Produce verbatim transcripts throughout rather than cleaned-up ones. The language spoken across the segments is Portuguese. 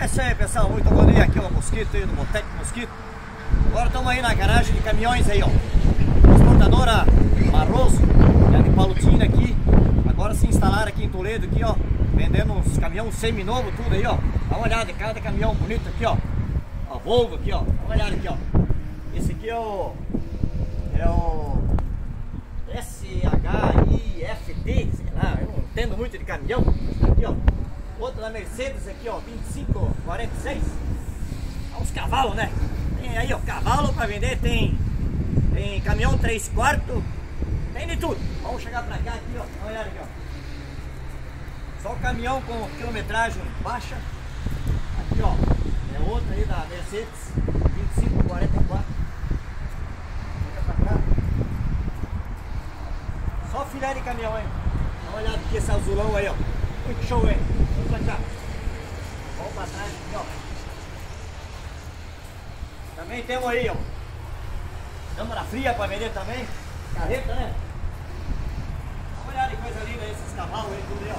isso aí, pessoal, muito bom dia, aqui é o Mosquito aí do Boteco Mosquito. Agora estamos aí na garagem de caminhões aí, ó. Transportadora Barroso, é de Palutina aqui. Agora se instalaram aqui em Toledo aqui, ó, vendendo uns caminhões semi-novo, tudo aí, ó. Dá uma olhada, cada caminhão bonito aqui, ó. A Volvo aqui, ó. Dá uma olhada aqui, ó. Esse aqui é o é o S H I F T, sei lá, eu não entendo muito de caminhão. Aqui, ó. Outro da Mercedes aqui, ó, vinte e cinco quarenta e seis. Olha os cavalos, né? Tem aí, ó, cavalo pra vender, tem, tem caminhão três quartos, tem de tudo. Vamos chegar pra cá aqui, ó, dá uma olhada aqui, ó. Só caminhão com quilometragem baixa. Aqui, ó, é outro aí da Mercedes, vinte e cinco quarenta e quatro. Chega pra cá. Só filé de caminhão aí. Dá uma olhada aqui, esse azulão aí, ó. Muito show, hein? Vamos pra cá. Vamos pra trás aqui, ó. Também temos aí, ó. Câmara fria pra vender também. Carreta, né? Dá uma olhada que coisa linda aí, esses cavalos aí, tudo aí,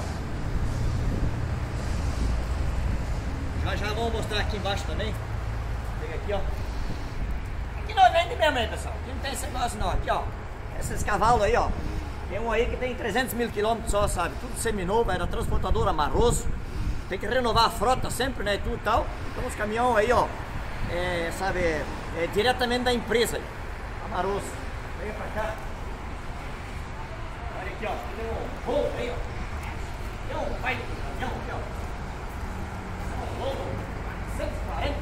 ó. Já já vamos mostrar aqui embaixo também. Pega aqui, ó. Aqui nós vende mesmo aí, pessoal. Aqui não tem esse negócio não. Aqui, ó. Esses cavalos aí, ó. Tem um aí que tem trezentos mil quilômetros só, sabe? Tudo seminovo, é da transportadora Barroso. Tem que renovar a frota sempre, né? E tudo e tal. Então os caminhões aí, ó. É, sabe, é, é diretamente da empresa aí. A Barroso. Vem pra cá. Olha aqui, ó. Tem um Volvo aí, ó. Tem um pai de caminhão aqui, ó. É um Volvo quatrocentos e quarenta.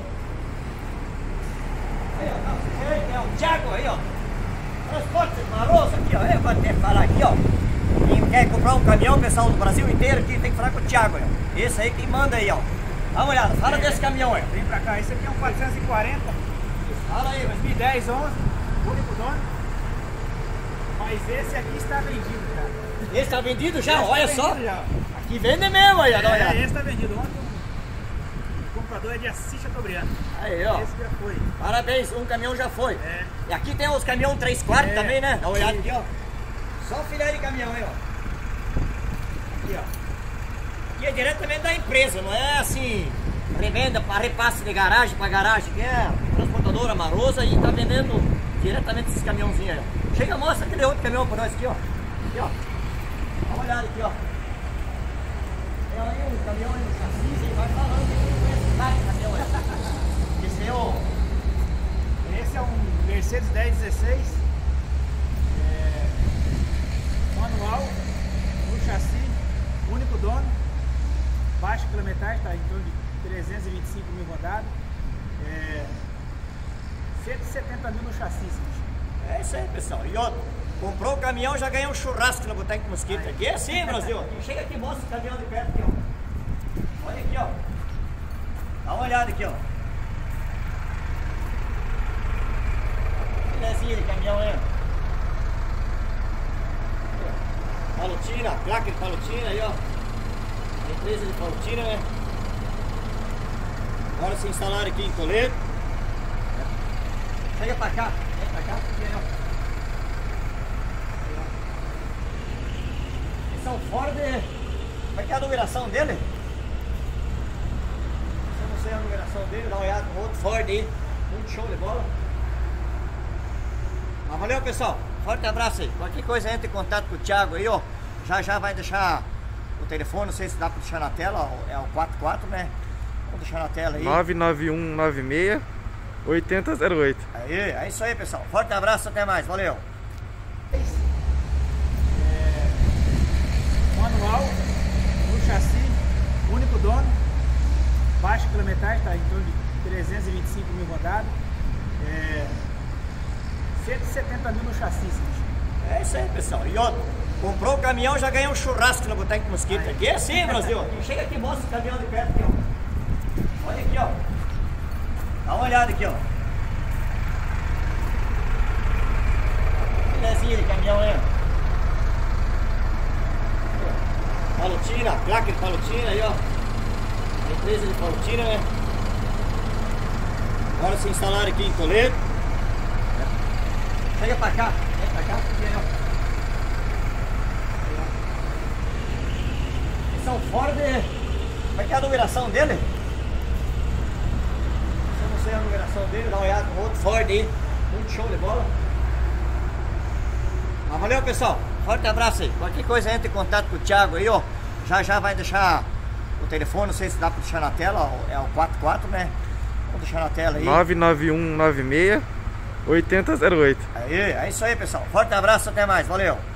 Aí, ó. Tá, é o Thiago aí, ó. Transporte Barroso aqui, ó. Eu vou até falar aqui, ó. Quem quer comprar um caminhão, pessoal do Brasil inteiro aqui, tem que falar com o Thiago, ó. Esse aí quem manda aí, ó. Dá uma olhada, fala é, desse caminhão aí. Vem pra cá, esse aqui é um quatrocentos e quarenta. Fala aí, dois mil e dez, onze, único dono. Mas esse aqui está vendido, cara. Esse está vendido já? Esse olha tá só. Já. Aqui vende mesmo aí, ó. Dá uma olhada. É, esse está vendido. Ontem o comprador é de Assis Chateaubriand. Aí, ó. Esse já foi. Parabéns, um caminhão já foi. É. E aqui tem os caminhões três quartos é. também, né? Dá uma olhada aqui, ó. Só filé de caminhão aí, ó. Aqui, ó. Aqui é diretamente da empresa, não é assim, revenda para repasse de garagem para garagem, que é transportadora Marosa e tá vendendo diretamente esses caminhãozinhos aí, ó. Chega, mostra aquele outro caminhão para nós aqui, ó. Aqui, ó. Dá uma olhada aqui, ó. Tem aí um caminhão aí no chassi, aí vai falando que tem conhece de caminhão aí. Esse é o... Esse é um Mercedes dez dezesseis. É... Manual, no chassi, único dono. Baixa quilometragem, está em torno de trezentos e vinte e cinco mil rodadas. É, cento e setenta mil no chassi. É isso aí, pessoal. E ó, comprou o caminhão, já ganhou um churrasco no Boteco Mosquito. Aqui é assim, Brasil. Chega aqui, mostra o caminhão de perto aqui, ó. Olha aqui, ó. Dá uma olhada aqui, ó. Filézinha de caminhão aí, ó. Palutina, placa de Palutina aí, ó. Empresa de Palutina, né? Agora se instalaram aqui em Toledo. Chega pra cá, vem pra cá, porque ó. Esse é um Ford. Como é que é a numeração dele? Eu não sei a numeração dele, dá uma olhada no outro Ford aí. Muito show de bola. Mas valeu, pessoal. Forte abraço aí. Qualquer coisa entre em contato com o Thiago aí, ó. Já já vai deixar o telefone, não sei se dá pra deixar na tela, ó, é o quarenta e quatro, né? Vamos deixar na tela aí. nove nove um nove seis oito zero zero oito. Aí, é isso aí, pessoal. Forte abraço, até mais. Valeu. É, manual, no chassi, único dono. Baixa quilometragem, está em torno de trezentos e vinte e cinco mil rodadas. É, cento e setenta mil no chassi. É isso aí, pessoal. E outro, comprou o caminhão, já ganhou um churrasco no Boteco Mosquito. Aqui é assim, Brasil. Chega aqui, mostra o caminhão de perto aqui, ó. Olha aqui, ó. Dá uma olhada aqui, ó. Filézinha de caminhão aí, ó. Palutina, placa de Palutina aí, ó. Empresa de Palutina, né? Agora se instalaram aqui em Toledo. Chega pra cá, vem pra cá, porque aí, ó. Esse é um Ford. Como é que é a numeração dele? aí a numeração dele, dá uma olhada no outro Ford aí. Muito show de bola. Mas valeu, pessoal. Forte abraço aí. Qualquer coisa entre em contato com o Thiago aí, ó. Já já vai deixar o telefone, não sei se dá pra deixar na tela, ó, é o quatro quatro, né? Vamos deixar na tela aí. nove nove um nove seis oito zero zero oito. Aí, é isso aí, pessoal. Forte abraço, até mais. Valeu.